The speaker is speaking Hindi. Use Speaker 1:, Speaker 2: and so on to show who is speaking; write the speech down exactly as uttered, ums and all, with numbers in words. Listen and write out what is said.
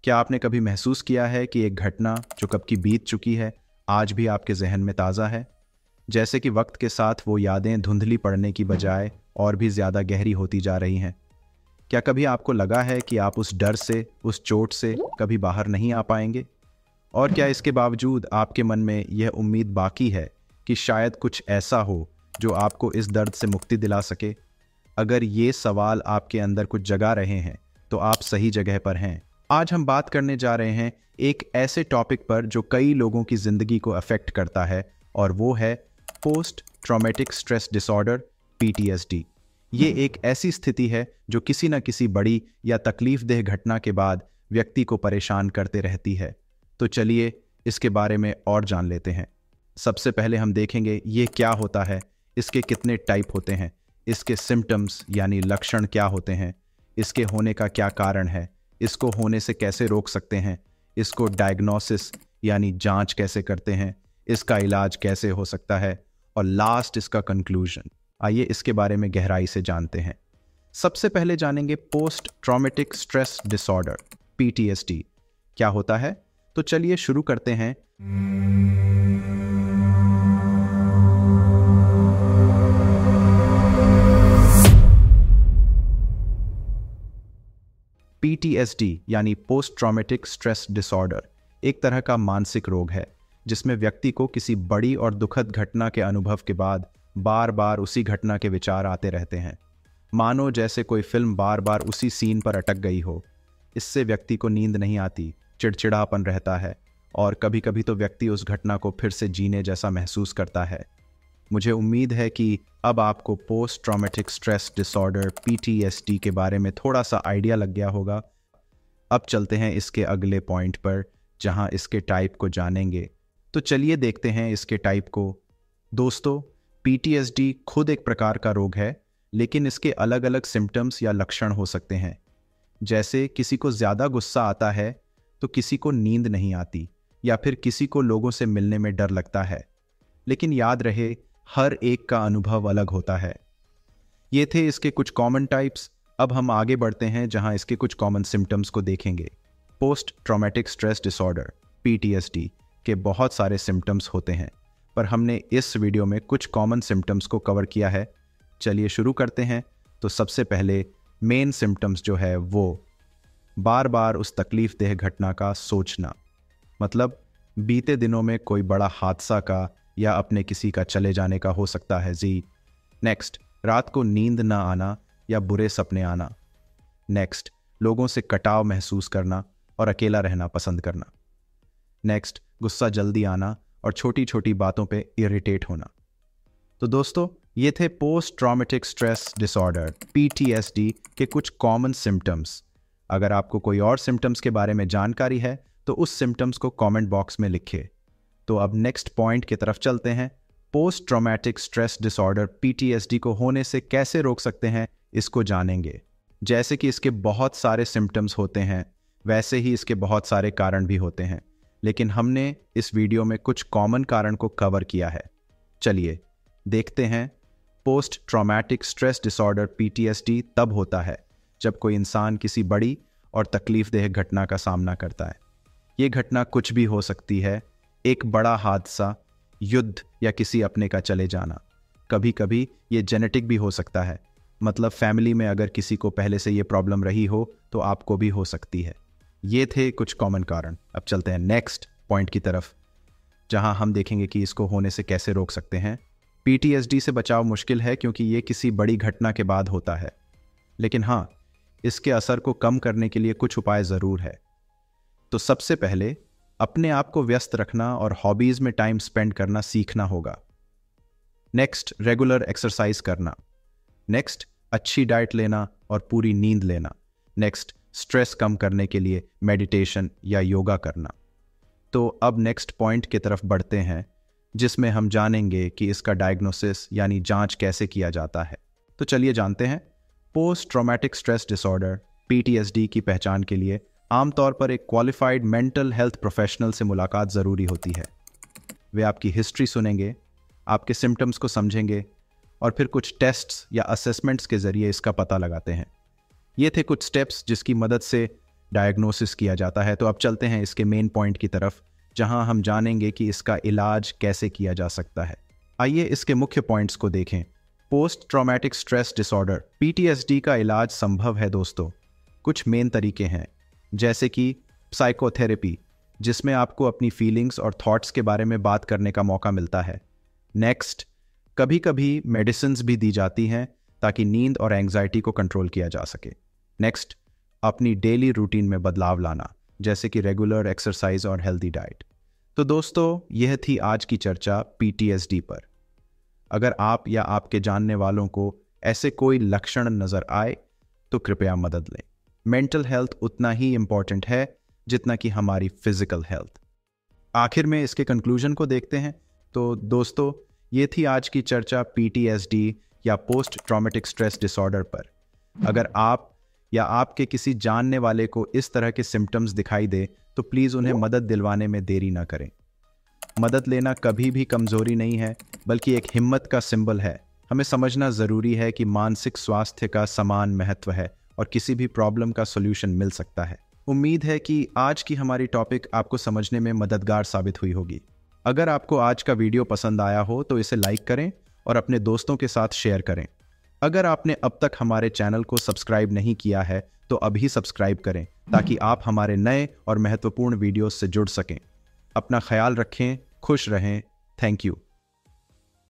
Speaker 1: क्या आपने कभी महसूस किया है कि एक घटना जो कब की बीत चुकी है आज भी आपके जहन में ताज़ा है? जैसे कि वक्त के साथ वो यादें धुंधली पड़ने की बजाय और भी ज़्यादा गहरी होती जा रही हैं। क्या कभी आपको लगा है कि आप उस डर से, उस चोट से कभी बाहर नहीं आ पाएंगे? और क्या इसके बावजूद आपके मन में यह उम्मीद बाकी है कि शायद कुछ ऐसा हो जो आपको इस दर्द से मुक्ति दिला सके? अगर ये सवाल आपके अंदर कुछ जगा रहे हैं तो आप सही जगह पर हैं। आज हम बात करने जा रहे हैं एक ऐसे टॉपिक पर जो कई लोगों की जिंदगी को अफेक्ट करता है, और वो है post traumatic stress disorder, P T S D. ये एक ऐसी स्थिति है जो किसी न किसी बड़ी या तकलीफदेह घटना के बाद व्यक्ति को परेशान करते रहती है। तो चलिए इसके बारे में और जान लेते हैं। सबसे पहले हम देखेंगे ये क्या होता है, इसके कितने टाइप होते हैं, इसके सिम्टम्स यानी लक्षण क्या होते हैं, इसके होने का क्या कारण है, इसको होने से कैसे रोक सकते हैं, इसको डायग्नोसिस यानी जांच कैसे करते हैं, इसका इलाज कैसे हो सकता है, और लास्ट इसका कंक्लूजन। आइए इसके बारे में गहराई से जानते हैं। सबसे पहले जानेंगे post traumatic stress disorder, P T S D क्या होता है। तो चलिए शुरू करते हैं। पी टी एस डी यानी पोस्ट ट्रॉमेटिक स्ट्रेस डिसऑर्डर एक तरह का मानसिक रोग है जिसमें व्यक्ति को किसी बड़ी और दुखद घटना के अनुभव के बाद बार बार उसी घटना के विचार आते रहते हैं, मानो जैसे कोई फिल्म बार बार उसी सीन पर अटक गई हो। इससे व्यक्ति को नींद नहीं आती, चिड़चिड़ापन रहता है, और कभी कभी तो व्यक्ति उस घटना को फिर से जीने जैसा महसूस करता है। मुझे उम्मीद है कि अब आपको post traumatic stress disorder, P T S D के बारे में थोड़ा सा आइडिया लग गया होगा। अब चलते हैं इसके अगले पॉइंट पर जहां इसके टाइप को जानेंगे। तो चलिए देखते हैं इसके टाइप को। दोस्तों, पी टी एस डी खुद एक प्रकार का रोग है, लेकिन इसके अलग अलग सिम्टम्स या लक्षण हो सकते हैं। जैसे किसी को ज़्यादा गुस्सा आता है तो किसी को नींद नहीं आती, या फिर किसी को लोगों से मिलने में डर लगता है। लेकिन याद रहे, हर एक का अनुभव अलग होता है। ये थे इसके कुछ कॉमन टाइप्स। अब हम आगे बढ़ते हैं जहां इसके कुछ कॉमन सिम्टम्स को देखेंगे। Post traumatic stress disorder, P T S D के बहुत सारे सिम्टम्स होते हैं, पर हमने इस वीडियो में कुछ कॉमन सिम्टम्स को कवर किया है। चलिए शुरू करते हैं। तो सबसे पहले मेन सिम्टम्स जो है वो बार बार उस तकलीफदेह घटना का सोचना, मतलब बीते दिनों में कोई बड़ा हादसा का या अपने किसी का चले जाने का हो सकता है जी। नेक्स्ट, रात को नींद ना आना या बुरे सपने आना। नेक्स्ट, लोगों से कटाव महसूस करना और अकेला रहना पसंद करना। नेक्स्ट, गुस्सा जल्दी आना और छोटी छोटी बातों पे इरिटेट होना। तो दोस्तों, ये थे post traumatic stress disorder, P T S D के कुछ कॉमन सिम्टम्स। अगर आपको कोई और सिम्टम्स के बारे में जानकारी है तो उस सिम्टम्स को कमेंट बॉक्स में लिखिए। तो अब नेक्स्ट पॉइंट की तरफ चलते हैं। Post traumatic stress disorder, P T S D को होने से कैसे रोक सकते हैं, इसको जानेंगे। जैसे कि इसके बहुत सारे सिम्टम्स होते हैं, वैसे ही इसके बहुत सारे कारण भी होते हैं, लेकिन हमने इस वीडियो में कुछ कॉमन कारण को कवर किया है। चलिए देखते हैं। Post traumatic stress disorder, P T S D तब होता है जब कोई इंसान किसी बड़ी और तकलीफदेह घटना का सामना करता है। ये घटना कुछ भी हो सकती है, एक बड़ा हादसा, युद्ध या किसी अपने का चले जाना। कभी कभी ये जेनेटिक भी हो सकता है, मतलब फैमिली में अगर किसी को पहले से ये प्रॉब्लम रही हो तो आपको भी हो सकती है। ये थे कुछ कॉमन कारण। अब चलते हैं नेक्स्ट पॉइंट की तरफ, जहां हम देखेंगे कि इसको होने से कैसे रोक सकते हैं। पी टी एस डी से बचाव मुश्किल है क्योंकि ये किसी बड़ी घटना के बाद होता है, लेकिन हाँ, इसके असर को कम करने के लिए कुछ उपाय ज़रूर है। तो सबसे पहले अपने आप को व्यस्त रखना और हॉबीज में टाइम स्पेंड करना सीखना होगा। नेक्स्ट, रेगुलर एक्सरसाइज करना। नेक्स्ट, अच्छी डाइट लेना और पूरी नींद लेना। नेक्स्ट, स्ट्रेस कम करने के लिए मेडिटेशन या योगा करना। तो अब नेक्स्ट पॉइंट की तरफ बढ़ते हैं, जिसमें हम जानेंगे कि इसका डायग्नोसिस यानी जांच कैसे किया जाता है। तो चलिए जानते हैं। Post traumatic stress disorder, P T S D की पहचान के लिए आमतौर पर एक क्वालिफाइड मेंटल हेल्थ प्रोफेशनल से मुलाकात ज़रूरी होती है। वे आपकी हिस्ट्री सुनेंगे, आपके सिम्टम्स को समझेंगे और फिर कुछ टेस्ट्स या असेसमेंट्स के ज़रिए इसका पता लगाते हैं। ये थे कुछ स्टेप्स जिसकी मदद से डायग्नोसिस किया जाता है। तो अब चलते हैं इसके मेन पॉइंट की तरफ, जहां हम जानेंगे कि इसका इलाज कैसे किया जा सकता है। आइए इसके मुख्य पॉइंट्स को देखें। Post traumatic stress disorder PTSD का इलाज संभव है दोस्तों। कुछ मेन तरीके हैं, जैसे कि साइकोथेरेपी, जिसमें आपको अपनी फीलिंग्स और थॉट्स के बारे में बात करने का मौका मिलता है। नेक्स्ट, कभी कभी मेडिसिन्स भी दी जाती हैं ताकि नींद और एंग्जाइटी को कंट्रोल किया जा सके। नेक्स्ट, अपनी डेली रूटीन में बदलाव लाना, जैसे कि रेगुलर एक्सरसाइज और हेल्दी डाइट। तो दोस्तों, यह थी आज की चर्चा पीटीएसडी पर। अगर आप या आपके जानने वालों को ऐसे कोई लक्षण नजर आए तो कृपया मदद लें। मेंटल हेल्थ उतना ही इम्पॉर्टेंट है जितना कि हमारी फिजिकल हेल्थ। आखिर में इसके कंक्लूजन को देखते हैं। तो दोस्तों, ये थी आज की चर्चा पीटीएसडी या पोस्ट ट्रॉमेटिक स्ट्रेस डिसऑर्डर पर। अगर आप या आपके किसी जानने वाले को इस तरह के सिम्टम्स दिखाई दे तो प्लीज़ उन्हें मदद दिलवाने में देरी ना करें। मदद लेना कभी भी कमज़ोरी नहीं है, बल्कि एक हिम्मत का सिंबल है। हमें समझना ज़रूरी है कि मानसिक स्वास्थ्य का समान महत्व है और किसी भी प्रॉब्लम का सॉल्यूशन मिल सकता है। उम्मीद है कि आज की हमारी टॉपिक आपको समझने में मददगार साबित हुई होगी। अगर आपको आज का वीडियो पसंद आया हो तो इसे लाइक करें और अपने दोस्तों के साथ शेयर करें। अगर आपने अब तक हमारे चैनल को सब्सक्राइब नहीं किया है तो अभी सब्सक्राइब करें, ताकि आप हमारे नए और महत्वपूर्ण वीडियोस से जुड़ सकें। अपना ख्याल रखें, खुश रहें। Thank you.